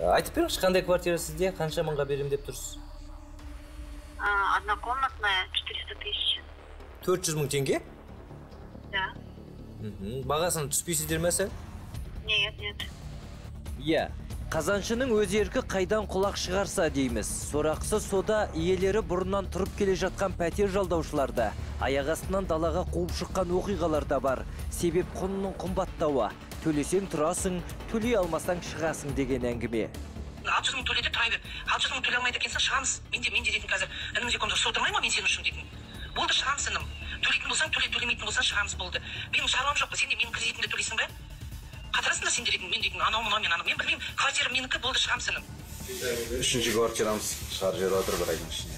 Айтып беріңізші, қандай квартира сізде, қанша мыңға берем деп тұрсыз? Однокомнатная, 400 тысяч. 400 мың теңге? Да. Бағасын түспейсіздер ме сәл? Нет. Иә, қазаншының өз еркі қайдан құлақ шығарса дейміз. Сорақсы сода иелері бұрыннан тұрып келе жатқан пәтер жалдаушыларда, аяқ астынан далаға қуып шыққан оқиғалар да бар. Себеп құнының қымбаттауы. Төлесең тұрасың, төлей алмасаң шығасың деген әңгіме. 600 мың төледі, тұра бер. 600 мың төлей алмайды екенсің, шығамыз. Мен де дейтін қазір. Ініміз екеуміз сотырмай ма мен сен үшін дейтін. Болды, шығамыз інім. Төлейтін болсаң, төлемейтін болсаң шығамыз, болды. Менің шаруам жоқ, сен де менің кредитімді төлейсің бе? Қатырасың да сен дейтін, мен дейтін, анау мынау мен білмеймін, квартира менікі, болды, шығамыз інім. 3-ші квартирамыз шығар жер отыр бір айдың ішінде.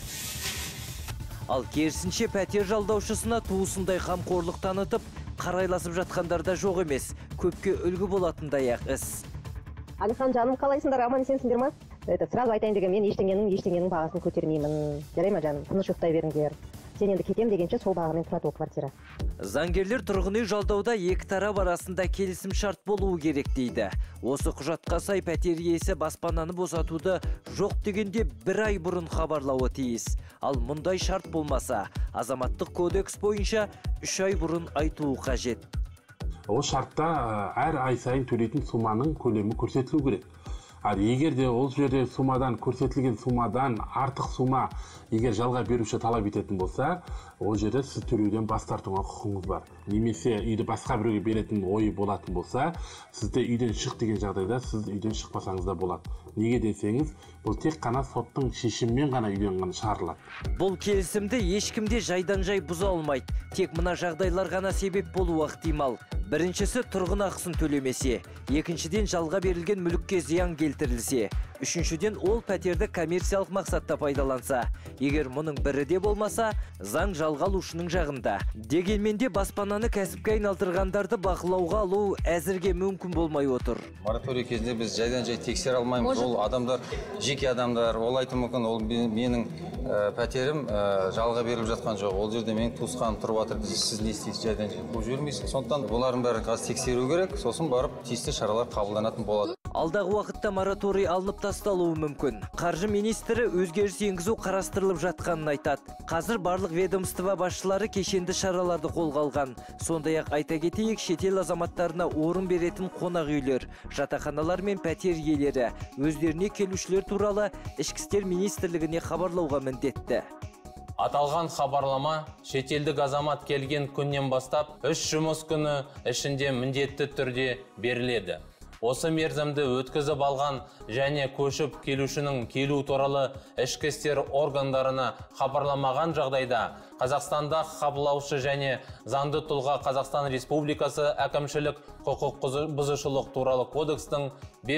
Ал керісінше пәтер жалдаушысына туысындай қамқорлық танытып, қарайласып жатқандар да жоқ емес. Көпке үлгі болатындай ақ іс. Алихан жаным, қалайсыңдар, аман есенсіңдер ма? Сразу айтайын деген, мен ештеңенің бағасын көтермеймін. Жарай ма жаным, тыныш ұйықтай беріңдер. Сен енді кетем дегенше сол бағамен тұрады ол квартира. Заңгерлер тұрғын үй жалдауда екі тарап арасында келісім шарт болуы керек дейді. Осы құжатқа сай пәтер иесі баспананы босатуды жоқ дегенде бір ай бұрын хабарлауы тиіс. Ал мұндай шарт болмаса, азаматтық кодекс бойынша 3 ай бұрын айтуы қажет. Ол шартта әр ай сайын төлейтін суманың көлемі көрсетілу керек. Егер де ол жерде көрсетілген сумадан артық сума егер жалға беруші талап ететін болса, ол жерде сіз төлеуден бас тартуға құқыңыз бар. Немесе үйді басқа біреуге беретін ойы болатын болса, сізде үйден шық деген жағдайда сіз үйден шықпасаңыз да болады. Неге десеңіз, бұл тек қана соттың шешімімен ғана үйден ғана шығарылады. Бұл келісімді ешкімде жайдан жай бұза алмайды. Тек мына жағдайлар ғана себеп болуы ықтимал. Біріншісі тұрғын ақысын төлемесе, екіншіден жалға берілген мүлікке зиян келтірілсе, үшіншіден ол пәтерді коммерциялық мақсатта пайдаланса. Егер мұның бірі де болмаса, заң жалға алушының жағында. Дегенмен де баспананы кәсіпке айналдырғандарды бақылауға алу әзірге мүмкін болмай отыр. Мораторий кезінде біз жайдан жай тексере алмаймыз. Ол адамдар, жеке адамдар, ол айту мүмкін, ол менің пәтерім жалға беріліп жатқан жоқ. Ол жерде менің туысқаным тұрып жатыр, сіз не істейсіз, жайдан жай қуып жібермейсіз. Сондықтан бұлардың бәрін қазір тексеру керек, сосын барып тиісті шаралар қабылданатын болады. Алдағы уақытта мораторий алынып тасталуы мүмкін. Қаржы министрі өзгеріс енгізу қарастырылып жатқанын айтады. Қазір барлық ведомство басшылары кешенді шараларды қолға алған. Сондай-ақ айта кетейік, шетел азаматтарына орын беретін қонақ үйлер, жатақханалар мен пәтер иелері өздеріне келушілер туралы ішкі істер министрлігіне хабарлауға міндетті. Аталған хабарлама шетелдік азамат келген күннен бастап 3 жұмыс күні ішінде міндетті түрде беріледі. Осы мерзімді өткізіп алған және көшіп келушінің келу туралы ішкі істер органдарына хабарламаған жағдайда Қазақстанда қабылдаушы және заңды тұлға Қазақстан Республикасы әкімшілік құқық бұзушылық туралы кодекстің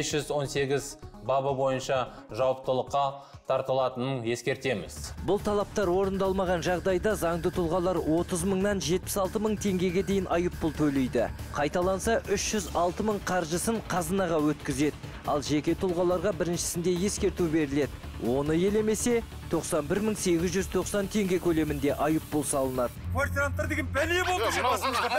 518 бабы бойынша жауаптылыққа тартылатынын ескертеміз. Бұл талаптар орындалмаған жағдайда заңды тұлғалар 30 мыңнан 76 мың теңгеге дейін айыппұл төлейді. Қайталанса 306 мың қаржысын қазынаға өткізеді. Ал жеке тұлғаларға біріншісінде ескерту беріледі. Оны елемесе 91.890 теңге көлемінде айыппұл салынады. Квартиранттар деген бәле болды.